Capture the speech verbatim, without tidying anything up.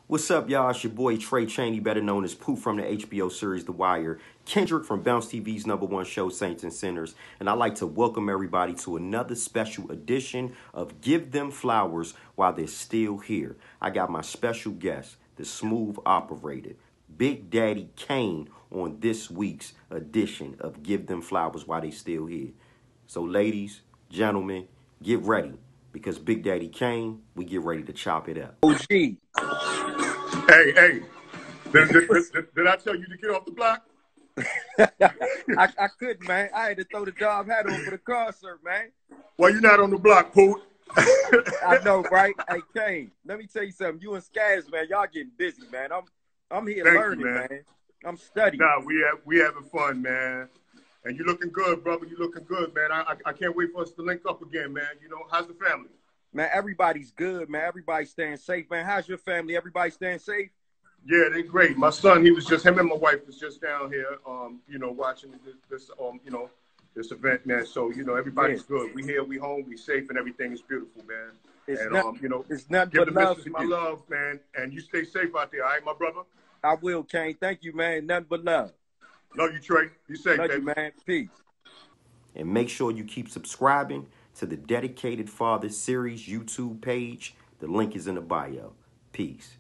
What's up, y'all? It's your boy Trey Chaney, better known as Pooh from the H B O series The Wire, Kendrick from Bounce T V's number one show, Saints and Sinners, and I'd like to welcome everybody to another special edition of Give Them Flowers While They're Still Here. I got my special guest, the smooth operator, Big Daddy Kane, on this week's edition of Give Them Flowers While They Still Here. So, ladies, gentlemen, get ready, because Big Daddy Kane, we get ready to chop it up. O G. Hey, hey, did, did, did, did I tell you to get off the block? I, I couldn't, man. I had to throw the job hat on for the concert, man. Well, you're not on the block, Pooh. I know, right? Hey, Kane, let me tell you something. You and Skaz, man, y'all getting busy, man. I'm I'm here Thank learning, you, man. man. I'm studying. Nah, we have, we having fun, man. And you looking good, brother. You looking good, man. I, I I can't wait for us to link up again, man. You know, how's the family? Man, everybody's good, man. Everybody's staying safe, man. How's your family? Everybody staying safe? Yeah, they great. My son, he was just, him and my wife was just down here, um, you know, watching this, this um, you know, this event, man. So, you know, everybody's yeah. good. We here, we home, we safe, and everything is beautiful, man. It's and, not, um, you know, it's not give but the love missus my love, man. And you stay safe out there, all right, my brother? I will, Kane. Thank you, man. Nothing but love. Love you, Trey. You safe, love baby. you, man. Peace. And make sure you keep subscribing to the Dedicated Father series YouTube page. The link is in the bio. Peace.